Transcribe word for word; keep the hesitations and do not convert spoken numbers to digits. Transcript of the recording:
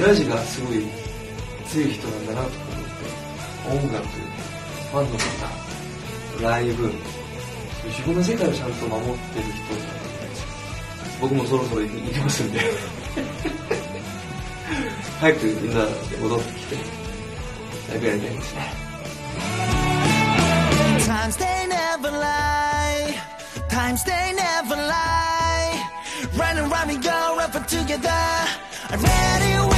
エナジーがすごい強い人なんだなと思って、音楽、ファンの方、ライブ、自分の世界をちゃんと守ってる人なので、僕もそろそろ行きますんで早くみんなで戻ってきてライブやりたいですね。 Times they never lie, times they never lie, running round and go up together, ready